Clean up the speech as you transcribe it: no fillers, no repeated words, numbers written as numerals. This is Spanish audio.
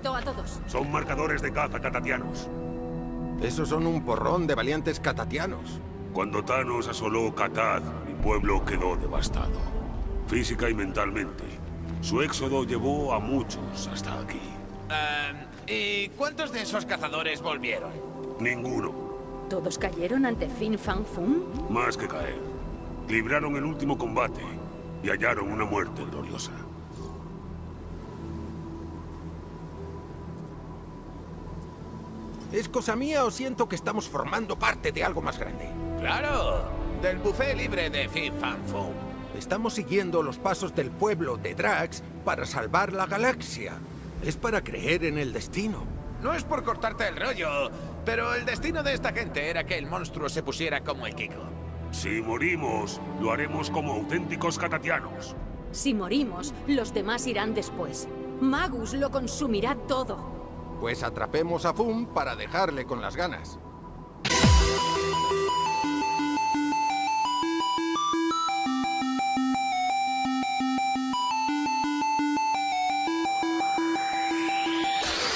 Muerto a todos. Son marcadores de caza catatianos. Esos son un porrón de valientes catatianos. Cuando Thanos asoló Katath, mi pueblo quedó devastado. Física y mentalmente. Su éxodo llevó a muchos hasta aquí. ¿Y cuántos de esos cazadores volvieron? Ninguno. ¿Todos cayeron ante Fin Fang Foom? Más que caer. Libraron el último combate y hallaron una muerte gloriosa. ¿Es cosa mía o siento que estamos formando parte de algo más grande? ¡Claro! Del buffet libre de Fin Fang Foom. Estamos siguiendo los pasos del pueblo de Drax para salvar la galaxia. Es para creer en el destino. No es por cortarte el rollo, pero el destino de esta gente era que el monstruo se pusiera como el Kiko. Si morimos, lo haremos como auténticos catatianos. Si morimos, los demás irán después. Magus lo consumirá todo. Pues atrapemos a Foom para dejarle con las ganas.